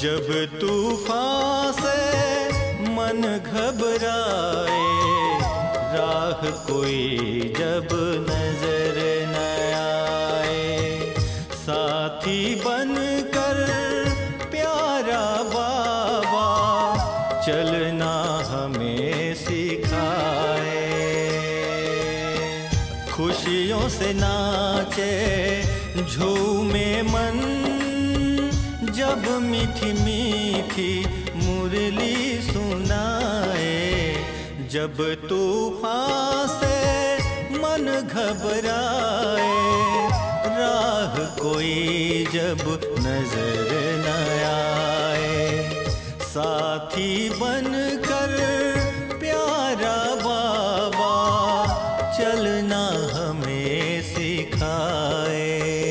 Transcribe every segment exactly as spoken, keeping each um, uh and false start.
जब तूफान से मन घबराए, राह कोई जब नजर न आए, साथी बनकर प्यारा बाबा चलना हमें सिखाए। खुशियों से नाचे झूमे मन, जब मीठी मीठी मुरली सुनाए। जब तूफान से मन घबराए, राह कोई जब नजर न आए, साथी बनकर प्यारा बाबा चलना हमें सिखाए।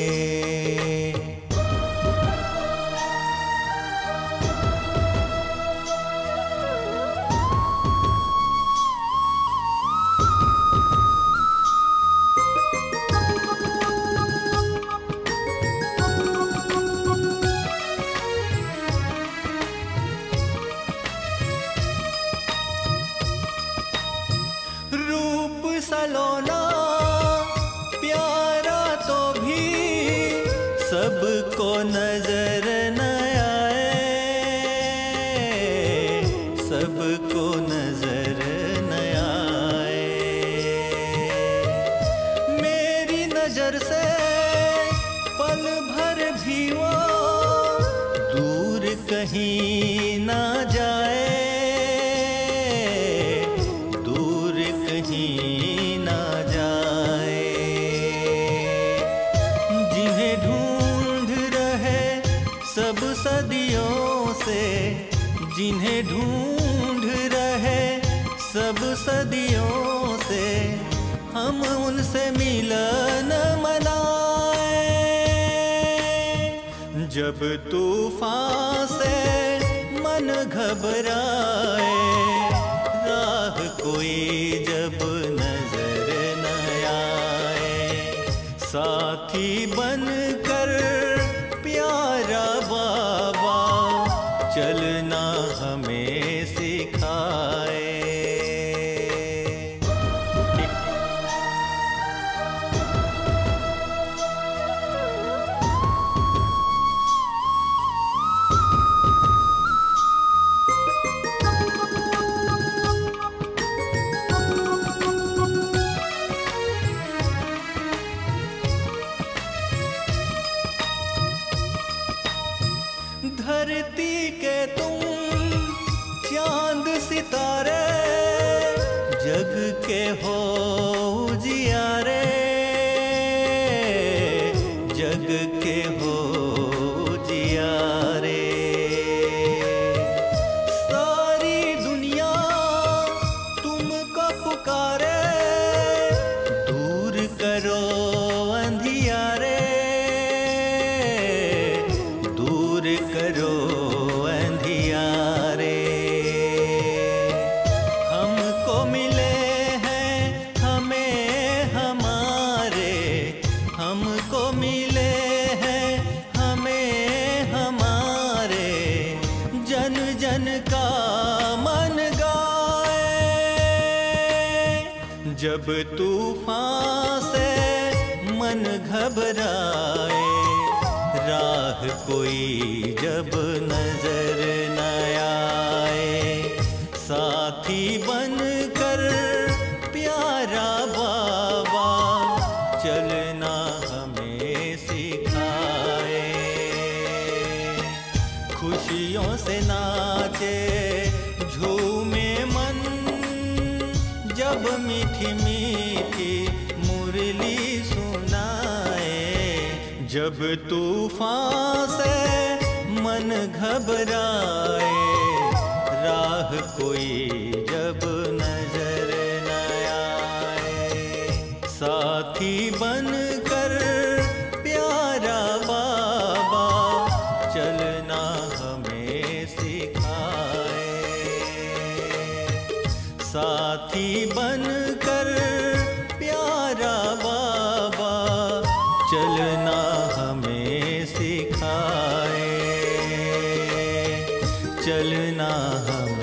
सलोना प्यारा तो भी सबको नजर न आए, सबको नजर न आए। मेरी नजर से पल भर भी वो दूर कहीं ना जाए, दूर कहीं ना जाए। जिन्हें ढूंढ रहे सब सदियों से, जिन्हें ढूंढ रहे सब सदियों से, हम उनसे मिलन मनाए। जब तूफान से मन घबराए, राह कोई जब नजर न आए, साथी बनकर प्यारा बाबा चलना हमें सिखाए। धरती के तुम चांद सितारे, जग के हो उजियारे, जग के हो उजियारे। सारी दुनिया तुमको पुकारे, दूर करो अंधियारे, दूर करो अंधियारे। हमको मिले हैं हमें हमारे, हमको मिले हैं हमें हमारे, जन जन का मन गाए। जब तूफान से मन घबराए, राह कोई जब नजर न आए, साथी बनकर प्यारा बाबा चलना हमें सिखाए। खुशियों से नाचे झूमे मन, जब मीठी मीठी मुरली सुनाए। जब तूफान से मन घबराए, राह कोई जब नजर न आए, साथी बनकर प्यारा बाबा चलना हमें सिखाए। साथी बनकर प्यारा बाबा चलना हमें सिखाए। चलना हम